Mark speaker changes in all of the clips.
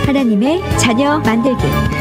Speaker 1: 하나님의 자녀 만들기.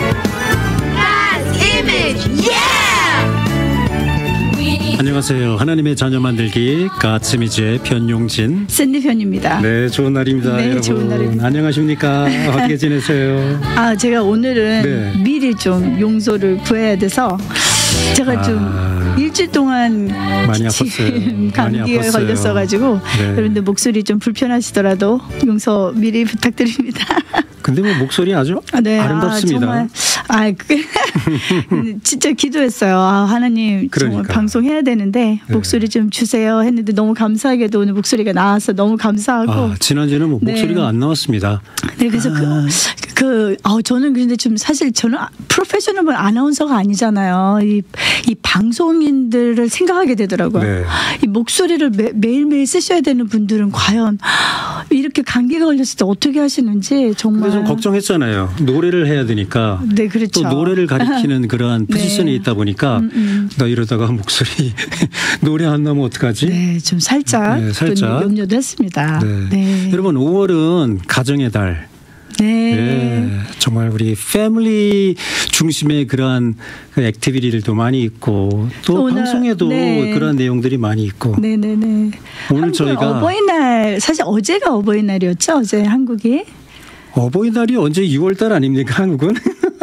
Speaker 2: 안녕하세요. 하나님의 자녀 만들기 God's Image의 변용진
Speaker 3: 샌디편입니다.
Speaker 2: 네, 좋은 날입니다.
Speaker 3: 네,
Speaker 2: 여러분.
Speaker 3: 좋은 날입니다.
Speaker 2: 안녕하십니까? 어떻게 지내세요?
Speaker 3: 제가 오늘은
Speaker 2: 네.
Speaker 3: 미리 좀 용서를 구해야 돼서 제가 좀 일주일 동안
Speaker 2: 많이 아팠어요.
Speaker 3: 감기에 걸렸어가지고
Speaker 2: 네.
Speaker 3: 여러분들 목소리 좀 불편하시더라도 용서 미리 부탁드립니다.
Speaker 2: 근데 뭐 목소리 아주
Speaker 3: 네,
Speaker 2: 아름답습니다.
Speaker 3: 정말 그게 진짜 기도했어요. 하나님 정말
Speaker 2: 그러니까.
Speaker 3: 방송해야 되는데 목소리 좀 주세요 했는데 너무 감사하게도 오늘 목소리가 나와서 너무 감사하고
Speaker 2: 지난주에는 뭐 목소리가
Speaker 3: 네.
Speaker 2: 안 나왔습니다.
Speaker 3: 네, 그래서 저는 근데 좀 사실 저는 프로페셔널 아나운서가 아니잖아요. 이 방송인들을 생각하게 되더라고요.
Speaker 2: 네.
Speaker 3: 이 목소리를 매일매일 쓰셔야 되는 분들은 과연 이렇게 감기가 걸렸을 때 어떻게 하시는지 정말
Speaker 2: 좀 걱정했잖아요. 노래를 해야 되니까.
Speaker 3: 네, 그렇죠.
Speaker 2: 또 노래를 가리키는 그러한 포지션에 있다 보니까 나 이러다가 목소리 노래 안 나오면 어떡하지?
Speaker 3: 네, 좀 살짝 염려도 했습니다.
Speaker 2: 네.
Speaker 3: 네.
Speaker 2: 여러분 5월은 가정의 달.
Speaker 3: 네.
Speaker 2: 네, 정말 우리 패밀리 중심의 그러한 그 액티비티들도 많이 있고 또 방송에도
Speaker 3: 네.
Speaker 2: 그런 내용들이 많이 있고.
Speaker 3: 네네네.
Speaker 2: 오늘 저희가
Speaker 3: 어버이날 사실 어제가 어버이날이었죠. 어제 한국이.
Speaker 2: 어버이날이 언제 6월달 아닙니까 한국은?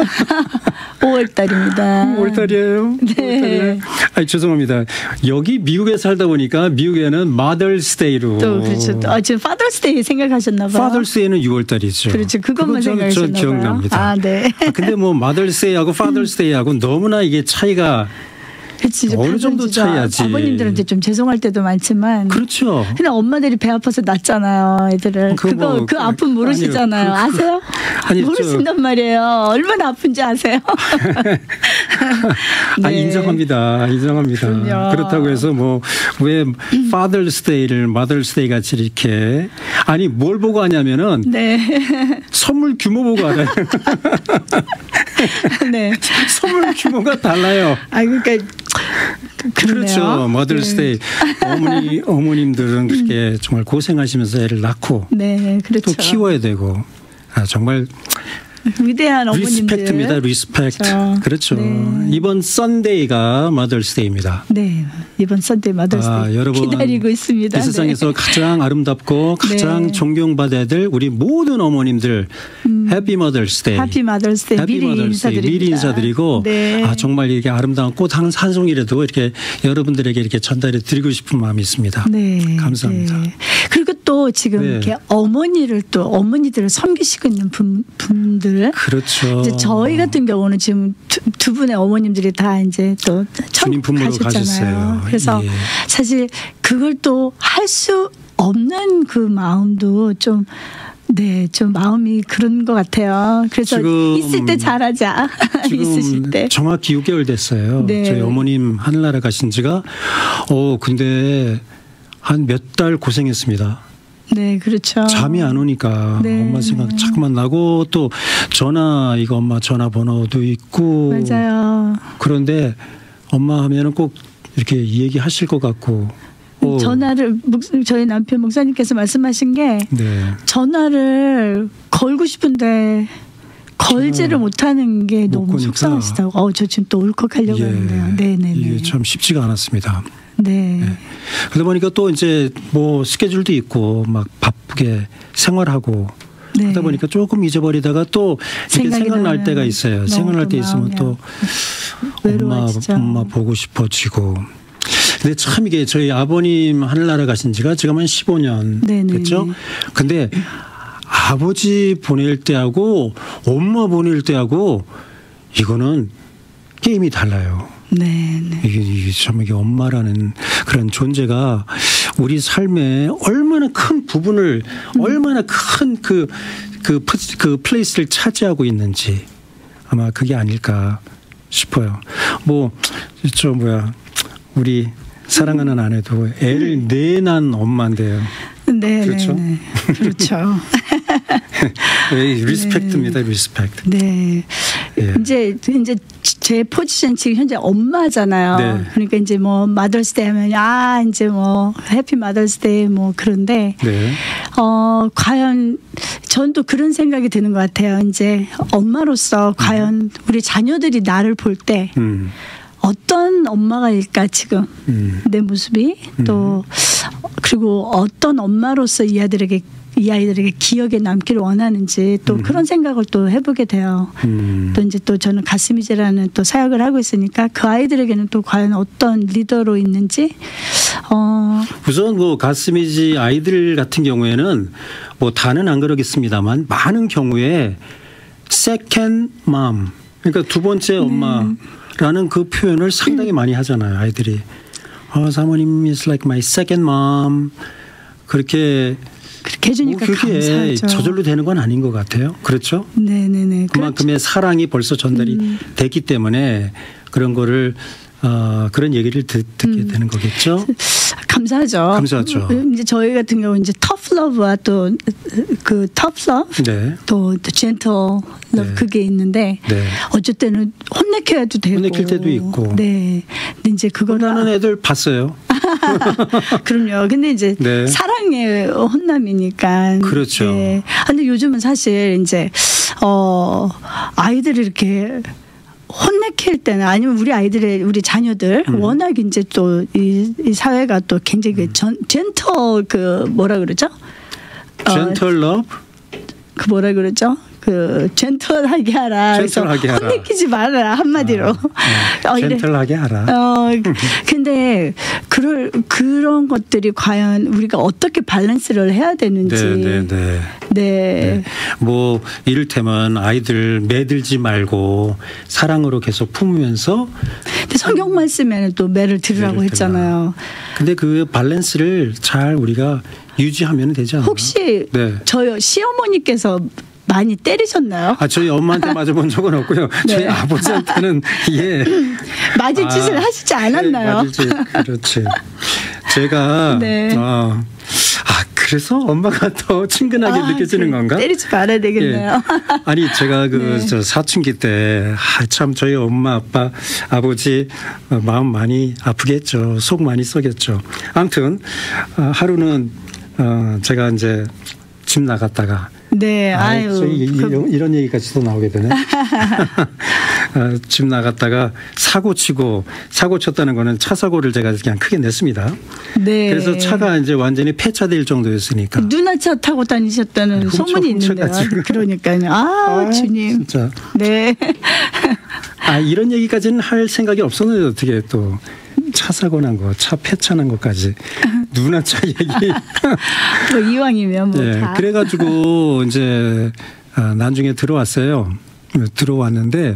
Speaker 3: 5월달입니다.
Speaker 2: 5월달이에요.
Speaker 3: 네.
Speaker 2: 5월달이에요. 죄송합니다. 여기 미국에 살다 보니까 미국에는 Mother's Day로.
Speaker 3: 또 그렇죠. 지금 Father's Day 생각하셨나 봐요.
Speaker 2: Father's Day는 6월달이죠.
Speaker 3: 그렇죠. 그것만 생각하셨나 봐요.
Speaker 2: 기억납니다.
Speaker 3: 네.
Speaker 2: 근데 뭐 Mother's Day하고 Father's Day하고 너무나 이게 차이가
Speaker 3: 그치,
Speaker 2: 어느 정도 차이야지.
Speaker 3: 아버님들한테 좀 죄송할 때도 많지만.
Speaker 2: 그렇죠.
Speaker 3: 그냥 엄마들이 배 아파서 낳잖아요, 애들을. 그 아픔 모르시잖아요. 아세요? 모르신단 말이에요. 얼마나 아픈지 아세요?
Speaker 2: 네. 인정합니다.
Speaker 3: 그럼요.
Speaker 2: 그렇다고 해서 뭐 왜 Father's Day를 Mother's Day 같이 이렇게 뭘 보고 하냐면은
Speaker 3: 네.
Speaker 2: 선물 규모 보고 알아요.
Speaker 3: 네.
Speaker 2: 선물 규모가 달라요.
Speaker 3: 그러니까.
Speaker 2: 그렇죠. Mother's Day. 어머님들은 그렇게 정말 고생하시면서 애를 낳고
Speaker 3: 네, 그렇죠.
Speaker 2: 또 키워야 되고 정말
Speaker 3: 위대한 어머님들.
Speaker 2: 리스펙트입니다. 리스펙트. 그렇죠.
Speaker 3: 네.
Speaker 2: 이번 썬데이가 Mother's Day입니다.
Speaker 3: 네. 이번 썬데이 Mother's Day
Speaker 2: 여러분
Speaker 3: 기다리고 있습니다.
Speaker 2: 이 세상에서 가장 아름답고 가장 존경받아야 될 우리 모든 어머님들 Happy Mother's Day.
Speaker 3: Happy Mother's Day.
Speaker 2: 미리 인사드리고
Speaker 3: 네.
Speaker 2: 정말 이렇게 아름다운 꽃 한 송이라도 이렇게 여러분들에게 이렇게 전달해 드리고 싶은 마음이 있습니다.
Speaker 3: 네.
Speaker 2: 감사합니다.
Speaker 3: 네. 그리고 또 지금 이렇게 어머니들을 섬기시고 있는 분들.
Speaker 2: 그렇죠.
Speaker 3: 이제 저희 같은 경우는 지금 두 분의 어머님들이 다 이제 또
Speaker 2: 주님 품으로 가셨잖아요.
Speaker 3: 그래서 사실 그걸 또 할 수 없는 그 마음도 좀 마음이 그런 것 같아요. 그래서 있을 때 잘하자. 있으실 때.
Speaker 2: 정확히 6개월 됐어요.
Speaker 3: 네.
Speaker 2: 저희 어머님 하늘나라 가신 지가 근데 한 몇 달 고생했습니다.
Speaker 3: 네, 그렇죠.
Speaker 2: 잠이 안 오니까 엄마 생각 자꾸만 나고 또 엄마 전화번호도 있고.
Speaker 3: 맞아요.
Speaker 2: 그런데 엄마 하면은 꼭 이렇게 얘기하실 것 같고.
Speaker 3: 전화를 저희 남편 목사님께서 말씀하신 게 전화를 걸고 싶은데 걸지를 못하는 게 너무 속상하시다고. 저 지금 또 울컥하려고 하는데요. 네네네.
Speaker 2: 이게 참 쉽지가 않았습니다.
Speaker 3: 네.
Speaker 2: 그러다 보니까 또 이제 뭐 스케줄도 있고 막 바쁘게 생활하고 하다 보니까 조금 잊어버리다가 또 이렇게 생각날 때가 있어요. 생각날 때 있으면 또 엄마 보고 싶어지고. 근데 참 이게 저희 아버님 하늘나라 가신 지가 지금 한 15년 됐죠. 근데 아버지 보낼 때하고 엄마 보낼 때하고 이거는 게임이 달라요. 이게 참 이게 엄마라는 그런 존재가 우리 삶에 얼마나 큰 부분을 얼마나 큰 그 플레이스를 차지하고 있는지 아마 그게 아닐까 싶어요. 우리 사랑하는 아내도 애를 낳은 엄마인데요.
Speaker 3: 네,
Speaker 2: 그렇죠.
Speaker 3: 그렇죠.
Speaker 2: 리스펙트입니다. 리스펙트.
Speaker 3: 네. 예. 이제 제 포지션 지금 현재 엄마잖아요. 네. 그러니까 이제 뭐 마더스데이 하면 이제 뭐 해피 마더스데이 뭐 그런데 네. 과연 전 또 그런 생각이 드는 것 같아요. 이제 엄마로서 과연 우리 자녀들이 나를 볼 때 어떤 엄마가일까 지금 내 모습이 또 그리고 어떤 엄마로서 이 아이들에게 기억에 남기를 원하는지 또 그런 생각을 또 해보게 돼요. 또 이제 또 저는 가스미제라는 또 사역을 하고 있으니까 그 아이들에게는 또 과연 어떤 리더로 있는지.
Speaker 2: 우선 뭐 가스미지 아이들 같은 경우에는 뭐 다는 안 그러겠습니다만 많은 경우에 second mom 그러니까 두 번째 엄마라는 그 표현을 상당히 많이 하잖아요. 아이들이. 사모님 is like my second mom 그렇게
Speaker 3: 해주니까 감사하죠.
Speaker 2: 저절로 되는 건 아닌 것 같아요. 그렇죠?
Speaker 3: 네네네.
Speaker 2: 그만큼의 그렇죠. 사랑이 벌써 전달이 됐기 때문에 그런 거를 그런 얘기를 듣게 되는 거겠죠.
Speaker 3: 감사하죠.
Speaker 2: 감사하죠.
Speaker 3: 이제 저희 같은 경우 이제 터프 러브와 또 그 터프 러브, 네. 또 젠틀 러브 네. 그게 있는데 네. 어쩔 때는 혼내켜도 되고,
Speaker 2: 혼내킬 때도 있고.
Speaker 3: 네. 근데 이제 그거는
Speaker 2: 혼나는 애들 봤어요.
Speaker 3: 그럼요. 근데 이제 네. 사랑의 혼남이니까.
Speaker 2: 그렇죠.
Speaker 3: 네. 근데 요즘은 사실 이제 아이들이 이렇게 혼내킬 때는 아니면 우리 자녀들 워낙 이제 또 이 사회가 또 굉장히 젠틀 그 뭐라 그러죠?
Speaker 2: 젠틀 러브?
Speaker 3: 그 뭐라 그러죠? 그 젠틀하게 하라.
Speaker 2: 젠틀하게 하라.
Speaker 3: 혼내키지 말아라 한마디로.
Speaker 2: 젠틀하게 하라.
Speaker 3: 근데 그런 것들이 과연 우리가 어떻게 밸런스를 해야 되는지.
Speaker 2: 네. 뭐 이를테면 아이들 매들지 말고 사랑으로 계속 품으면서.
Speaker 3: 근데 성경 말씀에는 또 매를 들으라고 했잖아요.
Speaker 2: 근데 그 밸런스를 잘 우리가 유지하면 되지 않나요?
Speaker 3: 혹시 저희 시어머니께서 많이 때리셨나요?
Speaker 2: 저희 엄마한테 맞아본 적은 없고요. 네. 저희 아버지한테는
Speaker 3: 맞을 짓을 하시지 않았나요?
Speaker 2: 맞을 짓, 그렇지. 제가
Speaker 3: 네.
Speaker 2: 그래서 엄마가 더 친근하게 느껴지는 건가?
Speaker 3: 때리지 말아야 되겠네요.
Speaker 2: 예. 아니 제가 저 사춘기 때 참 저희 엄마 아빠 아버지 마음 많이 아프게 했죠. 속 많이 썩였죠. 아무튼 하루는 제가 이제 집 나갔다가
Speaker 3: 네,
Speaker 2: 이런 얘기까지도 나오게 되네. 집 나갔다가 사고 쳤다는 거는 차 사고를 제가 그냥 크게 냈습니다. 네. 그래서 차가 이제 완전히 폐차될 정도였으니까.
Speaker 3: 누나차 타고 다니셨다는 소문이 있는데요. 그러니까요. 주님.
Speaker 2: 진짜.
Speaker 3: 네.
Speaker 2: 이런 얘기까지는 할 생각이 없었는데 어떻게 또 차 사고 난 거, 차 폐차 난 것까지 누나차 얘기.
Speaker 3: 뭐 이왕이면 뭐 다.
Speaker 2: 그래가지고 이제 나중에 들어왔어요. 들어왔는데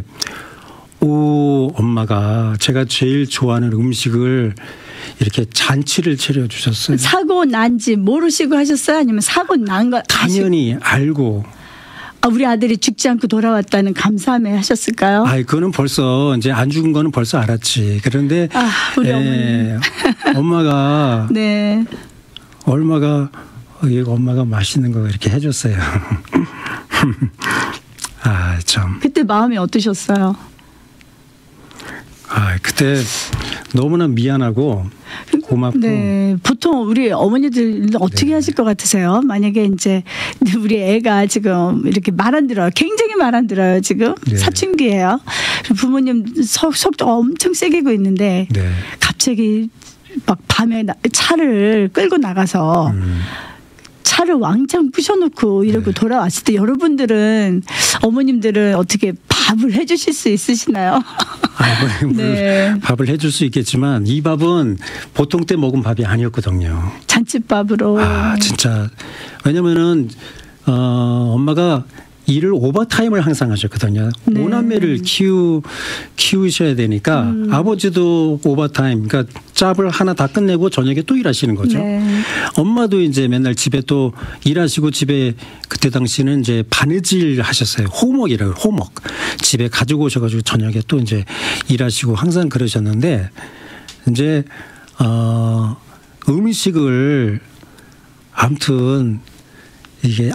Speaker 2: 엄마가 제가 제일 좋아하는 음식을 이렇게 잔치를 차려주셨어요.
Speaker 3: 사고 난지 모르시고 하셨어요? 아니면 사고 난 거
Speaker 2: 당연히 알고.
Speaker 3: 우리 아들이 죽지 않고 돌아왔다는 감사함에 하셨을까요?
Speaker 2: 그거는 벌써 이제 안 죽은 거는 벌써 알았지. 그런데
Speaker 3: 우리 어머니.
Speaker 2: 엄마가
Speaker 3: 네.
Speaker 2: 엄마가 맛있는 거 이렇게 해줬어요. 참.
Speaker 3: 그때 마음이 어떠셨어요?
Speaker 2: 그때 너무나 미안하고 고맙고.
Speaker 3: 네, 보통 우리 어머니들 어떻게 하실 것 같으세요? 만약에 이제 우리 애가 지금 이렇게 말 안 들어요. 굉장히 말 안 들어요. 지금 사춘기예요. 부모님 속도 엄청 세게고 있는데 갑자기 막 밤에 차를 끌고 나가서 차를 왕창 부셔놓고 이러고 돌아왔을 때 여러분들은 어머님들은 어떻게 밥을 해주실 수 있으시나요?
Speaker 2: 밥을 해줄 수 있겠지만 이 밥은 보통 때 먹은 밥이 아니었거든요.
Speaker 3: 잔칫밥으로.
Speaker 2: 진짜. 왜냐면은 엄마가 일을 오버타임을 항상 하셨거든요.
Speaker 3: 네.
Speaker 2: 5남매를 키우셔야 되니까 아버지도 오버타임, 그러니까 짭을 하나 다 끝내고 저녁에 또 일하시는 거죠.
Speaker 3: 네.
Speaker 2: 엄마도 이제 맨날 집에 또 일하시고 집에 그때 당시는 이제 바느질 하셨어요. 호목이라고 호목. 집에 가지고 오셔가지고 저녁에 또 이제 일하시고 항상 그러셨는데 이제 음식을 아무튼 이게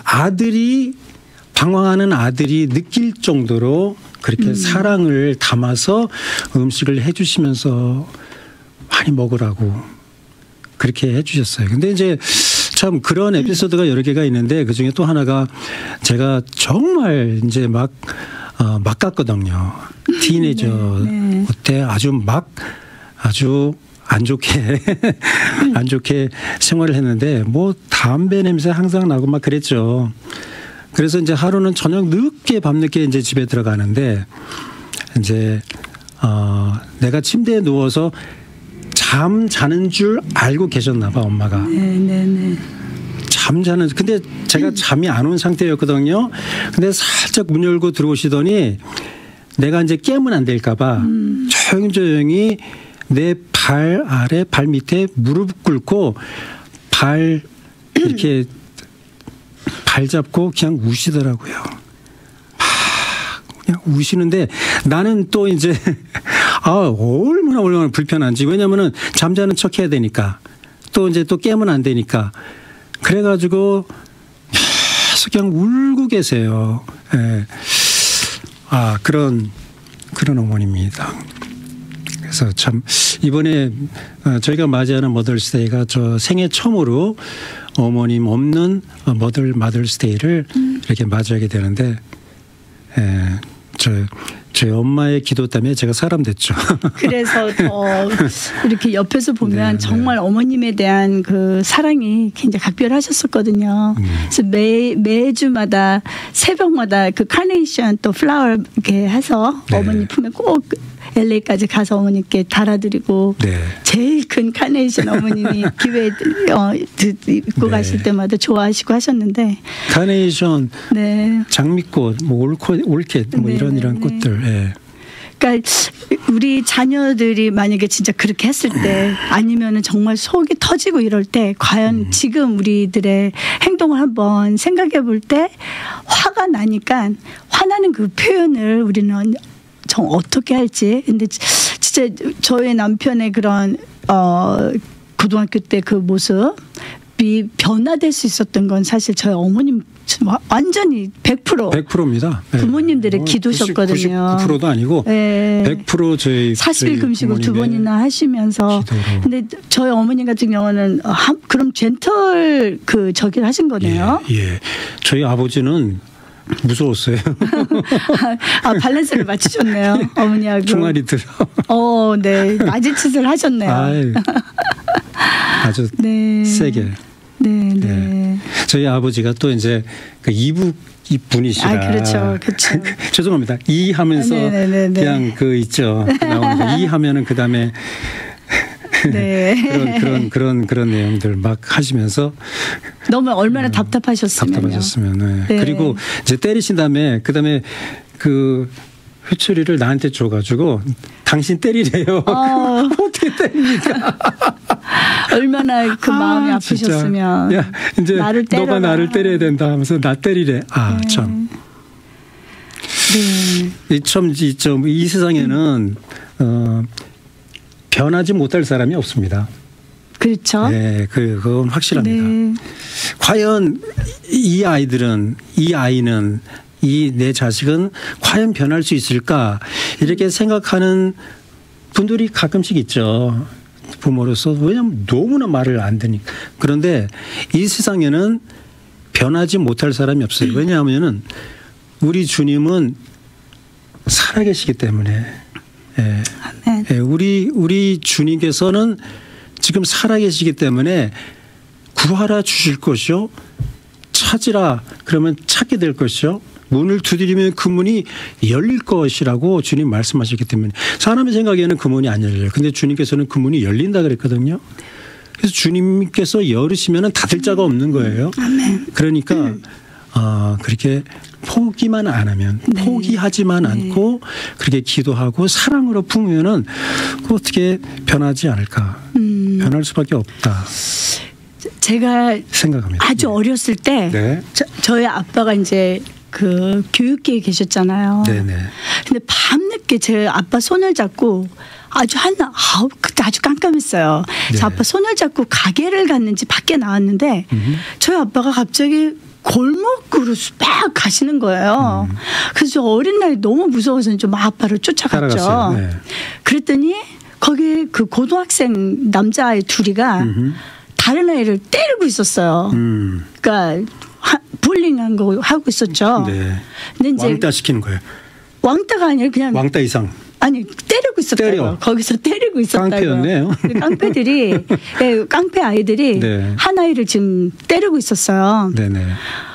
Speaker 2: 방황하는 아들이 느낄 정도로 그렇게 사랑을 담아서 음식을 해주시면서 많이 먹으라고 그렇게 해주셨어요. 근데 이제 참 그런 에피소드가 여러 개가 있는데 그 중에 또 하나가 제가 정말 이제 막 갔거든요. 티네이저
Speaker 3: 네.
Speaker 2: 그때 아주 안 좋게 생활을 했는데 뭐 담배 냄새 항상 나고 막 그랬죠. 그래서 이제 하루는 저녁 늦게 밤늦게 이제 집에 들어가는데 이제 내가 침대에 누워서 잠 자는 줄 알고 계셨나 봐 엄마가.
Speaker 3: 네네네.
Speaker 2: 잠자는 근데 제가 잠이 안 온 상태였거든요. 근데 살짝 문 열고 들어오시더니 내가 이제 깨면 안 될까 봐 조용히 내 발 아래 발 밑에 무릎 꿇고 이렇게 발 잡고 그냥 우시더라고요. 그냥 우시는데 나는 또 이제 얼마나 불편한지. 왜냐면은 잠자는 척 해야 되니까. 또 이제 또 깨면 안 되니까. 그래가지고 계속 그냥 울고 계세요. 예. 그런 어머니입니다. 그래서 참 이번에 저희가 맞이하는 머더스데이가 저 생애 처음으로 어머님 없는 마더스데이를 이렇게 맞이하게 되는데 저희 엄마의 기도 때문에 제가 사람 됐죠.
Speaker 3: 그래서 이렇게 옆에서 보면
Speaker 2: 네,
Speaker 3: 정말
Speaker 2: 네.
Speaker 3: 어머님에 대한 그 사랑이 굉장히 각별하셨었거든요. 그래서 매주마다 새벽마다 그 카네이션 또 플라워 이렇게 해서
Speaker 2: 네.
Speaker 3: 어머니 품에 꼭 LA까지 가서 어머니께 달아드리고
Speaker 2: 네.
Speaker 3: 제일 큰 카네이션 어머님이 기회 입고
Speaker 2: 네.
Speaker 3: 가실 때마다 좋아하시고 하셨는데
Speaker 2: 카네이션,
Speaker 3: 네.
Speaker 2: 장미꽃, 뭐 올캣 뭐
Speaker 3: 네,
Speaker 2: 이런
Speaker 3: 네.
Speaker 2: 꽃들. 예.
Speaker 3: 그러니까 우리 자녀들이 만약에 진짜 그렇게 했을 때 아니면은 정말 속이 터지고 이럴 때 과연 지금 우리들의 행동을 한번 생각해 볼 때 화가 나니까 화나는 그 표현을 우리는 어떻게 할지. 근데 진짜 저희 남편의 그런 고등학교 때 그 모습이 변화될 수 있었던 건 사실 저희 어머님 완전히 100%입니다.
Speaker 2: 네.
Speaker 3: 부모님들의 기도셨거든요.
Speaker 2: 99%도 아니고
Speaker 3: 네.
Speaker 2: 100% 저희
Speaker 3: 40일 금식을 2번이나 하시면서
Speaker 2: 기도로.
Speaker 3: 근데 저희 어머님 같은 경우는 그럼 젠틀 저기를 하신 거네요.
Speaker 2: 예. 저희 아버지는 무서웠어요.
Speaker 3: 밸런스를 맞추셨네요. 어머니하고.
Speaker 2: 종아리 들어.
Speaker 3: 네. 맞이짓을 하셨네요.
Speaker 2: 아주
Speaker 3: 네.
Speaker 2: 세게.
Speaker 3: 네.
Speaker 2: 저희 아버지가 또 이제 그 이북 분이시라.
Speaker 3: 그렇죠.
Speaker 2: 죄송합니다. 이 하면서
Speaker 3: 네네네네.
Speaker 2: 그냥 있죠. 나오는 거. 이 하면은 그 다음에
Speaker 3: 네.
Speaker 2: 그런 내용들 막 하시면서
Speaker 3: 너무 얼마나 답답하셨으면.
Speaker 2: 네. 그리고 이제 때리신 다음에 그다음에 그 회초리를 나한테 줘가지고 당신 때리래요. 어떻게 때립니까?
Speaker 3: 얼마나 그 마음이 아프셨으면.
Speaker 2: 야, 이제
Speaker 3: 나를
Speaker 2: 너가 나를 때려야 된다 하면서 나 때리래. 참.
Speaker 3: 네.
Speaker 2: 이 세상에는 변하지 못할 사람이 없습니다.
Speaker 3: 그렇죠.
Speaker 2: 네, 그건 확실합니다.
Speaker 3: 네.
Speaker 2: 과연 이 아이는 이 내 자식은 과연 변할 수 있을까 이렇게 생각하는 분들이 가끔씩 있죠. 부모로서. 왜냐하면 너무나 말을 안 듣니까. 그런데 이 세상에는 변하지 못할 사람이 없어요. 왜냐하면 우리 주님은 살아계시기 때문에. 우리 주님께서는 지금 살아계시기 때문에 구하라 주실 것이요. 찾으라 그러면 찾게 될 것이요. 문을 두드리면 그 문이 열릴 것이라고 주님 말씀하셨기 때문에 사람의 생각에는 그 문이 안 열려요. 근데 주님께서는 그 문이 열린다 그랬거든요. 그래서 주님께서 열으시면 닫을 자가 없는 거예요. 그러니까 그렇게 포기만 안 하면 포기하지만 않고 그렇게 기도하고 사랑으로 품으면은 어떻게 변하지 않을까. 변할 수밖에 없다.
Speaker 3: 제가
Speaker 2: 생각합니다.
Speaker 3: 아주 어렸을 때 저희 아빠가 이제 그 교육계에 계셨잖아요.
Speaker 2: 네네.
Speaker 3: 근데 밤늦게 제 아빠 손을 잡고 그때 아주 깜깜했어요. 그래서 아빠 손을 잡고 가게를 갔는지 밖에 나왔는데 저희 아빠가 갑자기 골목으로 막 가시는 거예요. 그래서 어린 나이 너무 무서워서 좀 아빠를 쫓아갔죠. 네. 그랬더니 거기 그 고등학생 남자아이 둘이가 다른 아이를 때리고 있었어요. 그러니까 bullying한 거 하고 있었죠.
Speaker 2: 네. 근데 이제 왕따 시키는 거예요.
Speaker 3: 왕따가 아니라 그냥
Speaker 2: 왕따 이상.
Speaker 3: 아니 때리고 있었다고. 거기서 때리고 있었다고.
Speaker 2: 깡패였네요.
Speaker 3: 깡패들이 깡패 아이들이
Speaker 2: 네.
Speaker 3: 한 아이를 지금 때리고 있었어요.
Speaker 2: 네네.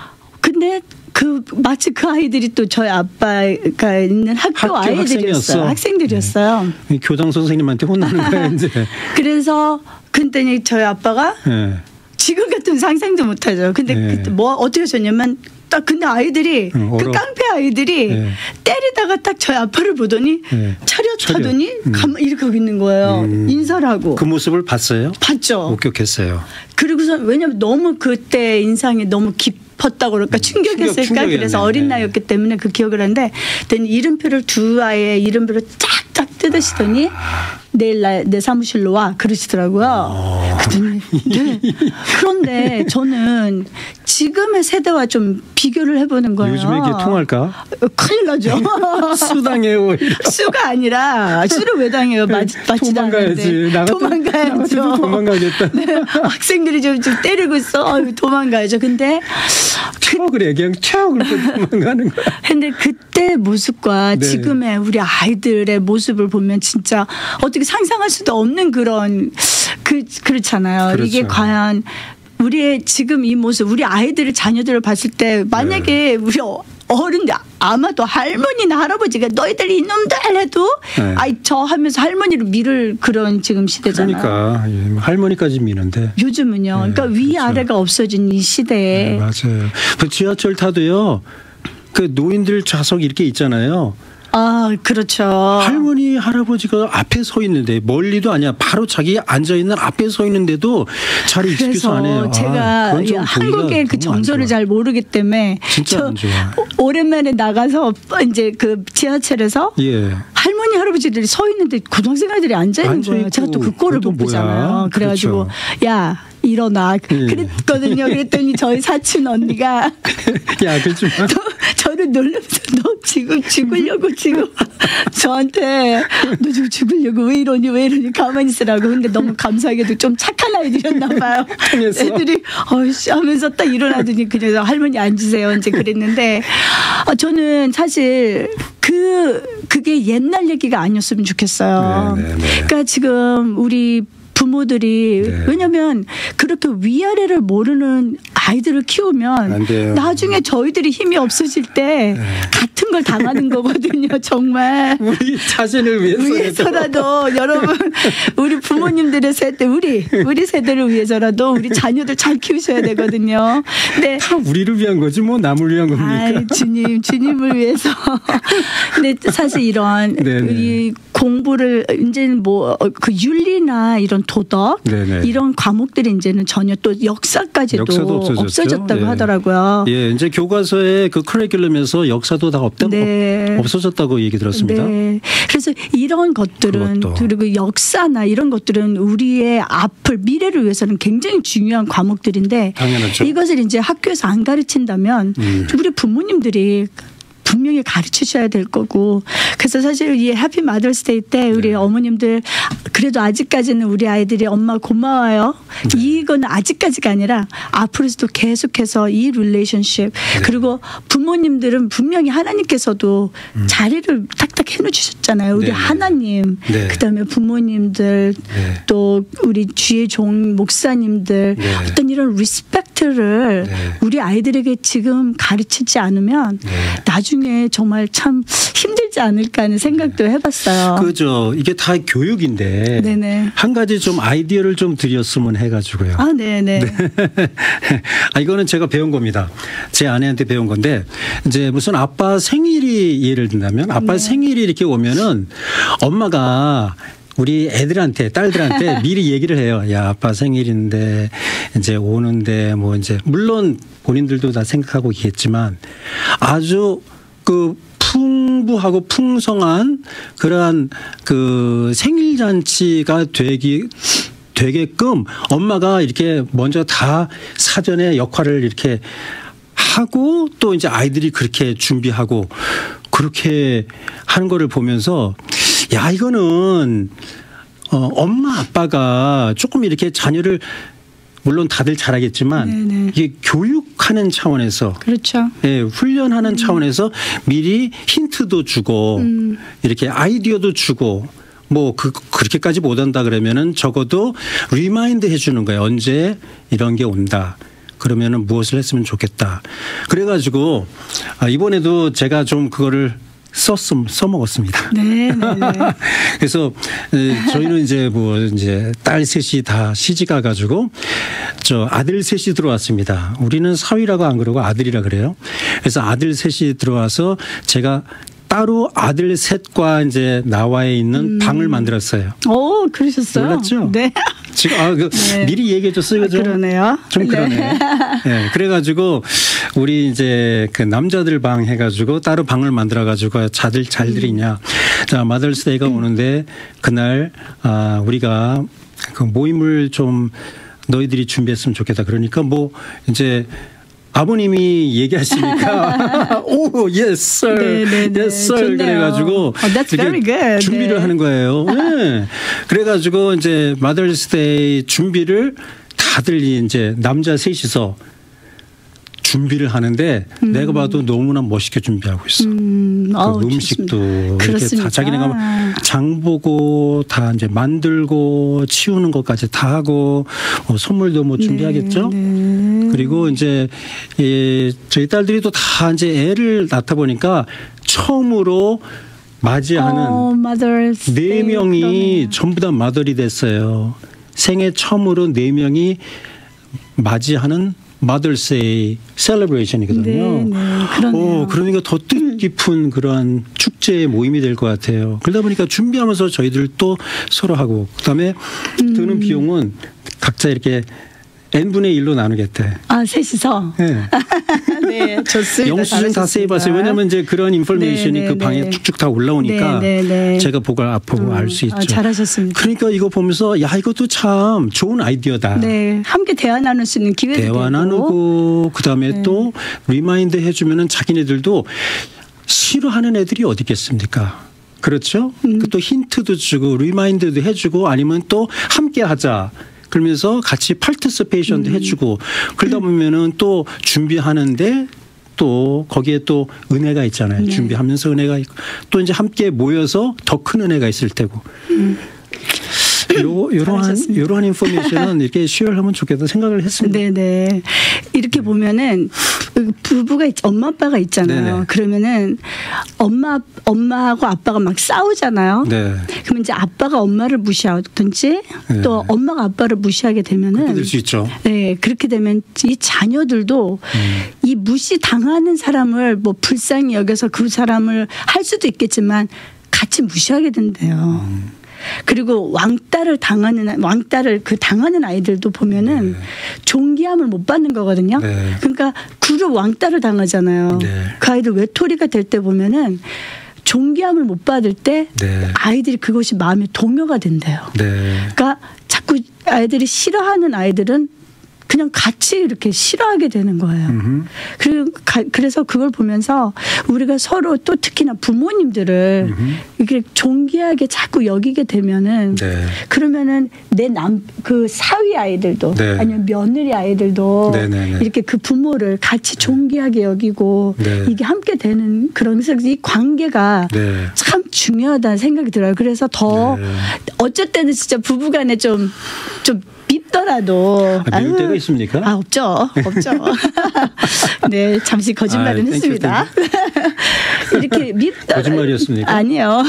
Speaker 3: 근데 마치 그 아이들이 또 저희 아빠가 있는 학교 아이들이었어요. 학생들이었어요.
Speaker 2: 네. 교장 선생님한테 혼나는 거예요 이제.
Speaker 3: 그래서 그랬더니 저희 아빠가
Speaker 2: 네.
Speaker 3: 지금 같은 상상도 못하죠. 근데
Speaker 2: 네.
Speaker 3: 그때 뭐 어떻게 하셨냐면 딱 근데 아이들이 그 깡패 아이들이
Speaker 2: 네.
Speaker 3: 때리다가 딱 저희 아빠를 보더니
Speaker 2: 네.
Speaker 3: 차렷하더니 이렇게 하고 있는 거예요. 인사를 하고.
Speaker 2: 그 모습을 봤어요?
Speaker 3: 봤죠.
Speaker 2: 목격했어요.
Speaker 3: 그리고서 왜냐면 너무 그때 인상이 너무 깊었다고 그럴까 충격했을까 그래서 어린 나이였기 때문에 그 기억을 하는데 이름표를 두 아이의 이름표를 쫙쫙 뜯으시더니 내일 내 사무실로 와 그러시더라고요. 그랬더니 네. 그런데 저는 지금의 세대와 좀 비교를 해보는 거예요.
Speaker 2: 요즘에 이게 통할까?
Speaker 3: 큰일 나죠.
Speaker 2: 수당해요.
Speaker 3: 수가 아니라 수를 왜 당해요? 맞지도 않는데. 도망가야죠.
Speaker 2: 도망가겠다.
Speaker 3: 네. 학생들이 좀 때리고 있어. 도망가야죠. 근데
Speaker 2: 그래 그냥 그렇게 도망가는 거야.
Speaker 3: 근데 그때 모습과
Speaker 2: 네.
Speaker 3: 지금의 우리 아이들의 모습을 보면 진짜 어떻게 상상할 수도 없는 그런 그렇잖아요.
Speaker 2: 그렇죠.
Speaker 3: 이게 과연 우리의 지금 이 모습, 우리 아이들을 자녀들을 봤을 때 만약에 우리 어른들 아마도 할머니나 할아버지가 너희들 이놈들 해도
Speaker 2: 네.
Speaker 3: 아이 저 하면서 할머니를 밀을 그런 지금 시대잖아요.
Speaker 2: 그러니까 할머니까지 미는데
Speaker 3: 요즘은요.
Speaker 2: 네,
Speaker 3: 그러니까 위아래가 없어진 이 시대에.
Speaker 2: 네, 맞아요. 그 지하철 타도요. 그 노인들 좌석 이렇게 있잖아요.
Speaker 3: 아, 그렇죠.
Speaker 2: 할머니, 할아버지가 앞에 서 있는데 멀리도 아니야. 바로 자기 앉아 있는 앞에 서 있는데도 자리 익숙해서 안 해요.
Speaker 3: 제가 한국의 그 정서를 잘 모르기 때문에
Speaker 2: 진짜 안 좋아.
Speaker 3: 오랜만에 나가서 이제 그 지하철에서
Speaker 2: 예.
Speaker 3: 할머니, 할아버지들이 서 있는데 고등학생 아이들이 앉아 있는 거예요. 제가 또 그 꼴을 못 보잖아요. 그래가지고
Speaker 2: 그렇죠.
Speaker 3: 야 일어나 그랬거든요. 그랬더니 저희 사촌 언니가
Speaker 2: 야 그러지 마.
Speaker 3: 저를 놀라면서 너 지금 죽으려고 지금 저한테 너 지금 죽으려고 왜 이러니 가만히 있으라고. 근데 너무 감사하게도 좀 착한 아이들이었나 봐요. 애들이 어이씨 하면서 딱 일어나더니 그냥 할머니 앉으세요 이제 그랬는데 저는 사실 그게 옛날 얘기가 아니었으면 좋겠어요. 그러니까 지금 우리 부모들이 왜냐하면 그렇게 위아래를 모르는 아이들을 키우면 나중에 저희들이 힘이 없어질 때 같은 걸 당하는 거거든요. 정말
Speaker 2: 우리 자신을
Speaker 3: 위해서라도 여러분 우리 부모님들의 세대 우리 세대를 위해서라도 우리 자녀들 잘 키우셔야 되거든요. 근데
Speaker 2: 다 우리를 위한 거지 뭐 남을 위한 겁니까?
Speaker 3: 아이, 주님을 위해서. 근데 사실 이런 이 공부를 이제는 뭐 그 윤리나 이런 도덕 이런 과목들이 이제는 전혀 또 역사까지도 없어졌다고 하더라고요.
Speaker 2: 예, 이제 교과서에 그 커리큘럼에서 역사도 다 없어졌다고 얘기 들었습니다.
Speaker 3: 네. 그래서 이런 것들은 그리고 역사나 이런 것들은 우리의 미래를 위해서는 굉장히 중요한 과목들인데
Speaker 2: 당연하죠.
Speaker 3: 이것을 이제 학교에서 안 가르친다면 우리 부모님들이 분명히 가르치셔야 될 거고. 그래서 사실 이 해피 마더스데이 때 우리 어머님들 그래도 아직까지는 우리 아이들이 엄마 고마워요. 이건 아직까지가 아니라 앞으로도 계속해서 이 릴레이션십 그리고 부모님들은 분명히 하나님께서도 자리를 탁탁 해놓으셨잖아요. 우리 하나님 그다음에 부모님들 또 우리 주의 종 목사님들 어떤 이런 리스펙트를 우리 아이들에게 지금 가르치지 않으면 나중에 정말 참 힘들지 않을까 하는 생각도 해봤어요.
Speaker 2: 그죠. 이게 다 교육인데 한 가지 좀 아이디어를 좀 드렸으면 해가지고요.
Speaker 3: 아, 네네.
Speaker 2: 이거는 제가 배운 겁니다. 제 아내한테 배운 건데 이제 무슨 아빠 생일이 예를 든다면 아빠 생일이 이렇게 오면은 엄마가 우리 애들한테 딸들한테 미리 얘기를 해요. 야 아빠 생일인데 이제 오는데 뭐 이제 물론 본인들도 다 생각하고 있겠지만 아주 그 풍부하고 풍성한 그러한 그 생일 잔치가 되게끔 엄마가 이렇게 먼저 다 사전에 역할을 이렇게 하고 또 이제 아이들이 그렇게 준비하고 그렇게 하는 거를 보면서 야, 이거는 엄마 아빠가 조금 이렇게 자녀를 물론 다들 잘하겠지만 네네. 이게 교육하는 차원에서
Speaker 3: 그렇죠.
Speaker 2: 예, 훈련하는 차원에서 미리 힌트도 주고 이렇게 아이디어도 주고 뭐 그렇게까지 못한다 그러면은 적어도 리마인드 해주는 거예요. 언제 이런 게 온다. 그러면은 무엇을 했으면 좋겠다. 그래가지고 이번에도 제가 좀 그거를 써먹었습니다.
Speaker 3: 네.
Speaker 2: 그래서 저희는 이제 딸 셋이 다 시집 가가지고 아들 셋이 들어왔습니다. 우리는 사위라고 안 그러고 아들이라 그래요. 그래서 아들 셋이 들어와서 제가 따로 아들 셋과 이제 나와에 있는 방을 만들었어요.
Speaker 3: 오, 그러셨어요?
Speaker 2: 몰랐죠?
Speaker 3: 네.
Speaker 2: 지금 네. 미리 얘기해줬어요, 그죠?
Speaker 3: 그러네요.
Speaker 2: 좀 그러네.
Speaker 3: 네.
Speaker 2: 네. 그래가지고 우리 이제 그 남자들 방 해가지고 따로 방을 만들어가지고 잘들이냐. 자, 마더스데이가 오는데 그날 우리가 그 모임을 좀 너희들이 준비했으면 좋겠다. 그러니까 뭐 이제. 아버님이 얘기하시니까 오, yes sir, yes sir 그래가지고
Speaker 3: that's very good.
Speaker 2: 준비를
Speaker 3: 네.
Speaker 2: 하는 거예요. 네. 그래가지고 이제 마더스데이 준비를 다들 이제 남자 셋이서 준비를 하는데 내가 봐도 너무나 멋있게 준비하고 있어. 그 음식도 이렇게 다 자기네가 장 보고 다 이제 만들고 치우는 것까지 다 하고 선물도 뭐 준비하겠죠.
Speaker 3: 네.
Speaker 2: 그리고 이제 저희 딸들이 또 다 이제 애를 낳다 보니까 처음으로 맞이하는 4명이 전부 다 마더리 됐어요. 생애 처음으로 4명이 맞이하는 마더스데이 셀러브레이션이거든요.
Speaker 3: 그러네요.
Speaker 2: 그러니까 더 뜻깊은 그런 축제의 모임이 될 것 같아요. 그러다 보니까 준비하면서 저희들 또 서로 하고 그다음에 드는 비용은 각자 이렇게 n분의 1로 나누겠대.
Speaker 3: 아, 셋이서?
Speaker 2: 네.
Speaker 3: 네, 좋습니다.
Speaker 2: 영수증 다 세이봤어요. 왜냐하면 이제 그런 인포메이션이 그 방에 쭉쭉 다 올라오니까 제가 보고 앞으로 알 수 있죠.
Speaker 3: 잘하셨습니다.
Speaker 2: 그러니까 이거 보면서 야, 이것도 참 좋은 아이디어다.
Speaker 3: 네, 함께 대화 나눌 수 있는 기회도 되고.
Speaker 2: 대화 나누고 그다음에 또 리마인드 해주면은 자기네들도 싫어하는 애들이 어디 있겠습니까? 그렇죠? 또 힌트도 주고 리마인드도 해주고 아니면 또 함께 하자. 그러면서 같이 파티시페이션도 해주고 그러다 보면은 또 준비하는데 또 거기에 또 은혜가 있잖아요.
Speaker 3: 네.
Speaker 2: 준비하면서 은혜가 있고 또 이제 함께 모여서 더 큰 은혜가 있을 테고. 이러한 인포메이션은 이렇게 쉐어하면 좋겠다 생각을 했습니다.
Speaker 3: 네네. 이렇게 보면은 부부가 엄마 아빠가 있잖아요. 네네. 그러면은 엄마하고 아빠가 막 싸우잖아요.
Speaker 2: 네.
Speaker 3: 그러면 이제 아빠가 엄마를 무시하든지 네. 또 엄마가 아빠를 무시하게 되면은
Speaker 2: 그렇게 될 수 있죠.
Speaker 3: 네, 그렇게 되면 이 자녀들도 이 무시 당하는 사람을 뭐 불쌍히 여겨서 그 사람을 할 수도 있겠지만 같이 무시하게 된대요. 그리고 왕따를 당하는 아이들도 보면은 존귀함을 못 받는 거거든요.
Speaker 2: 네.
Speaker 3: 그러니까 그룹 왕따를 당하잖아요.
Speaker 2: 네.
Speaker 3: 그 아이들 외톨이가 될 때 보면은 존귀함을 못 받을 때 아이들이 그것이 마음에 동요가 된대요. 그러니까 자꾸 아이들이 싫어하는 아이들은 그냥 같이 이렇게 싫어하게 되는 거예요. 그래서 그걸 보면서 우리가 서로 또 특히나 부모님들을 이렇게 존귀하게 자꾸 여기게 되면은 그러면은 그 사위 아이들도 아니면 며느리 아이들도 이렇게 그 부모를 같이 존귀하게 여기고 이게 함께 되는 그런 이 관계가 참 중요하다는 생각이 들어요. 그래서 더 어쩔 때는 진짜 부부간에 좀 밉더라도
Speaker 2: 미울 때가 있습니까?
Speaker 3: 없죠. 네, 잠시 거짓말은 했습니다. 이렇게
Speaker 2: 거짓말이었습니까?
Speaker 3: 아니요.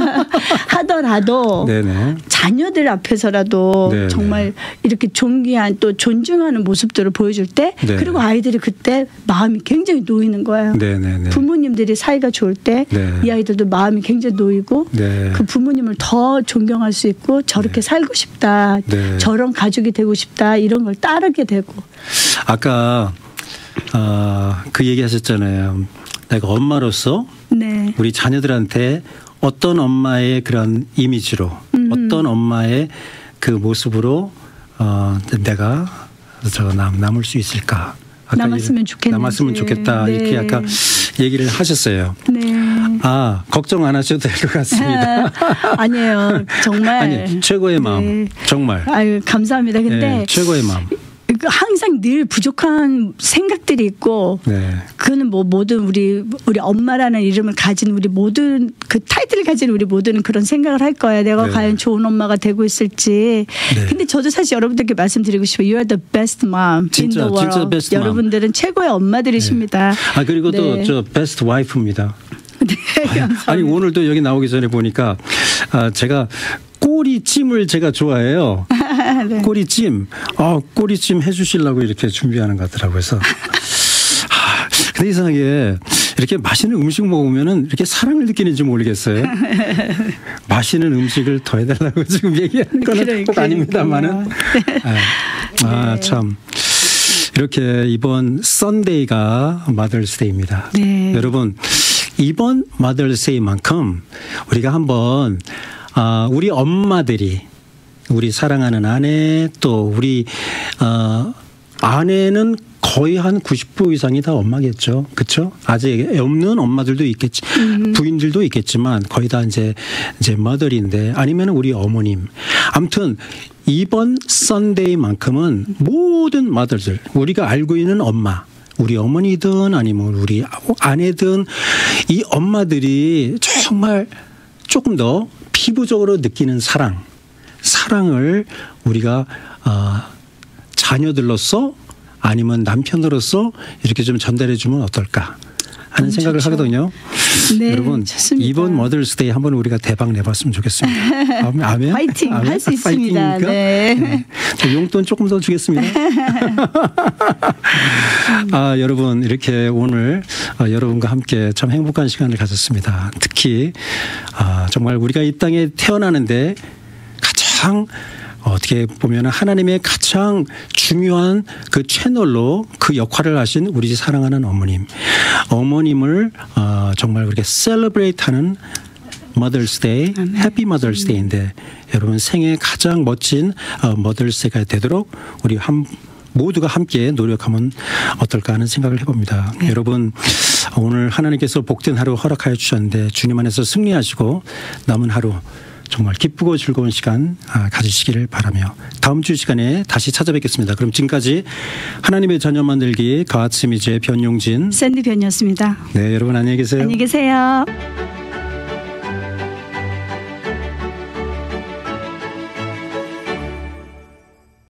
Speaker 3: 하더라도 자녀들 앞에서라도 정말 이렇게 존귀한 또 존중하는 모습들을 보여줄 때 그리고 아이들이 그때 마음이 굉장히 놓이는 거예요. 부모님들이 사이가 좋을 때 이 아이들도 마음이 굉장히 놓이고 그 부모님을 더 존경할 수 있고 저렇게 살고 싶다. 저런 가족이 되고 싶다. 이런 걸 따르게 되고.
Speaker 2: 아까 그 얘기하셨잖아요. 내가 엄마로서 우리 자녀들한테 어떤 엄마의 그런 이미지로 어떤 엄마의 그 모습으로 내가 남을 수 있을까.
Speaker 3: 남았으면 좋겠는지.
Speaker 2: 남았으면 좋겠다.
Speaker 3: 네.
Speaker 2: 이렇게 아까 얘기를 하셨어요.
Speaker 3: 네.
Speaker 2: 아, 걱정 안 하셔도 될 것 같습니다.
Speaker 3: 아니에요. 정말.
Speaker 2: 아니, 최고의 마음.
Speaker 3: 네.
Speaker 2: 정말.
Speaker 3: 아유, 감사합니다. 근데
Speaker 2: 네, 최고의 마음.
Speaker 3: 항상 늘 부족한 생각들이 있고,
Speaker 2: 네.
Speaker 3: 그는 뭐 모든 우리 엄마라는 이름을 가진 우리 모든 그 타이틀을 가진 우리 모두는 그런 생각을 할 거야. 내가
Speaker 2: 네.
Speaker 3: 과연 좋은 엄마가 되고 있을지.
Speaker 2: 네.
Speaker 3: 근데 저도 사실 여러분들께 말씀드리고 싶어요. You are the best mom
Speaker 2: 진짜,
Speaker 3: in the world.
Speaker 2: 진짜 best mom.
Speaker 3: 여러분들은 최고의 엄마들이십니다.
Speaker 2: 네. 아, 그리고
Speaker 3: 네.
Speaker 2: 또 저 베스트 와이프입니다.
Speaker 3: 네, 감사합니다.
Speaker 2: 아니, 오늘도 여기 나오기 전에 보니까 제가 꼬리찜을 제가 좋아해요.
Speaker 3: 네.
Speaker 2: 꼬리찜. 꼬리찜 해주시려고 이렇게 준비하는 것 같더라고요. 그래서. 근데 이상하게 이렇게 맛있는 음식 먹으면은 이렇게 사랑을 느끼는지 모르겠어요. 맛있는 음식을 더 해달라고 지금 얘기하는 건 꼭 아닙니다만은.
Speaker 3: 네.
Speaker 2: 참. 이렇게 이번 썬데이가 마더스데이입니다.
Speaker 3: 네.
Speaker 2: 여러분, 이번 마더스데이만큼 우리가 한번 우리 엄마들이 우리 사랑하는 아내 또 우리 아내는 거의 한 90% 이상이 다 엄마겠죠. 그렇죠? 아직 없는 엄마들도 있겠지. 부인들도 있겠지만 거의 다 이제 머들인데 아니면 우리 어머님. 아무튼 이번 썬데이만큼은 모든 머들들 우리가 알고 있는 엄마 우리 어머니든 아니면 우리 아내든 이 엄마들이 정말 조금 더 피부적으로 느끼는 사랑을 우리가 자녀들로서 아니면 남편으로서 이렇게 좀 전달해 주면 어떨까 하는 생각을
Speaker 3: 좋죠.
Speaker 2: 하거든요.
Speaker 3: 네,
Speaker 2: 여러분
Speaker 3: 좋습니다.
Speaker 2: 이번 머더스데이 한번 우리가 대박 내봤으면 좋겠습니다. 아멘.
Speaker 3: 파이팅 할 수 있습니다.
Speaker 2: 파이팅입니까?
Speaker 3: 네.
Speaker 2: 네. 용돈 조금 더 주겠습니다. 여러분 이렇게 오늘 여러분과 함께 참 행복한 시간을 가졌습니다. 특히 정말 우리가 이 땅에 태어나는데 가장 어떻게 보면 하나님의 가장 중요한 그 채널로 그 역할을 하신 우리 사랑하는 어머님을 정말 우리가 셀러브레이트하는 머더스데이, 해피 머더스데이인데 여러분 생애 가장 멋진 머더스데이가 되도록 우리 모두가 함께 노력하면 어떨까 하는 생각을 해봅니다. 네. 여러분 오늘 하나님께서 복된 하루 허락하여 주셨는데 주님 안에서 승리하시고 남은 하루 정말 기쁘고 즐거운 시간 가지시기를 바라며 다음 주 시간에 다시 찾아뵙겠습니다. 그럼 지금까지 하나님의 자녀 만들기 가스미즈의 변용진
Speaker 3: 샌디 변이었습니다.
Speaker 2: 네, 여러분 안녕히 계세요.
Speaker 3: 안녕히 계세요.